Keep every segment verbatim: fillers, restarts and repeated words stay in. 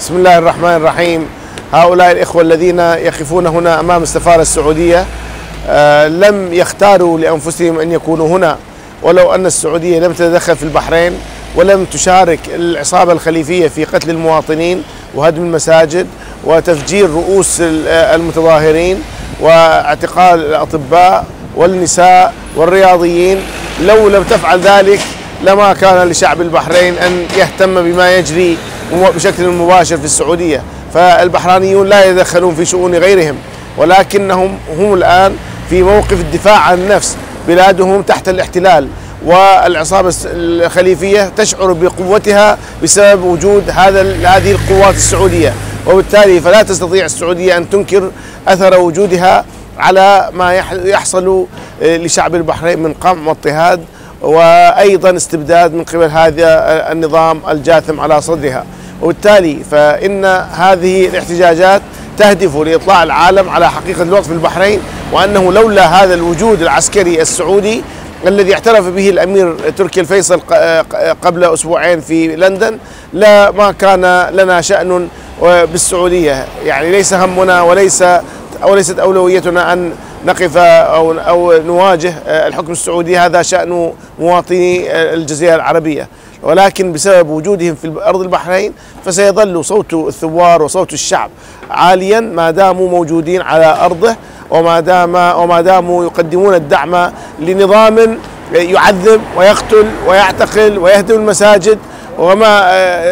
بسم الله الرحمن الرحيم. هؤلاء الإخوة الذين يقفون هنا أمام السفارة السعودية آه لم يختاروا لأنفسهم أن يكونوا هنا، ولو أن السعودية لم تتدخل في البحرين ولم تشارك العصابة الخليفية في قتل المواطنين وهدم المساجد وتفجير رؤوس المتظاهرين واعتقال الأطباء والنساء والرياضيين، لو لم تفعل ذلك لما كان لشعب البحرين أن يهتم بما يجري بشكل مباشر في السعودية. فالبحرانيون لا يتدخلون في شؤون غيرهم، ولكنهم هم الآن في موقف الدفاع عن النفس. بلادهم تحت الاحتلال، والعصابة الخليفية تشعر بقوتها بسبب وجود هذا هذه القوات السعودية، وبالتالي فلا تستطيع السعودية أن تنكر أثر وجودها على ما يحصل لشعب البحرين من قمع واضطهاد وأيضا استبداد من قبل هذا النظام الجاثم على صدرها. وبالتالي فإن هذه الاحتجاجات تهدف لإطلاع العالم على حقيقة الوضع في البحرين، وأنه لولا هذا الوجود العسكري السعودي الذي اعترف به الأمير تركي الفيصل قبل أسبوعين في لندن لا ما كان لنا شأن بالسعودية. يعني ليس همنا وليس وليست أولويتنا أن نقف أو أو نواجه الحكم السعودي، هذا شأن مواطني الجزيرة العربية، ولكن بسبب وجودهم في أرض البحرين فسيظل صوت الثوار وصوت الشعب عاليا ما داموا موجودين على أرضه، وما دام وما داموا يقدمون الدعم لنظام يعذب ويقتل ويعتقل ويهدم المساجد، وما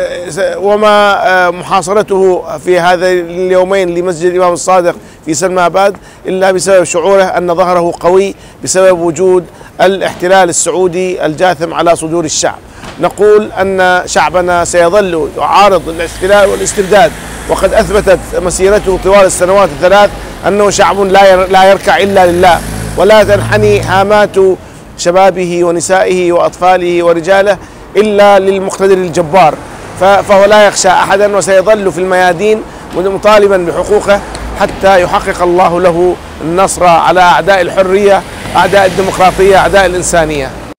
وما محاصرته في هذا اليومين لمسجد الإمام الصادق في سلمى آباد إلا بسبب شعوره أن ظهره قوي بسبب وجود الاحتلال السعودي الجاثم على صدور الشعب. نقول أن شعبنا سيظل يعارض الاحتلال والاستبداد، وقد أثبتت مسيرته طوال السنوات الثلاث أنه شعب لا لا يركع إلا لله، ولا تنحني هامات شبابه ونسائه وأطفاله ورجاله إلا للمقتدر الجبار، فهو لا يخشى أحدا وسيظل في الميادين مطالبا بحقوقه حتى يحقق الله له النصر على أعداء الحرية، أعداء الديمقراطية، أعداء الإنسانية.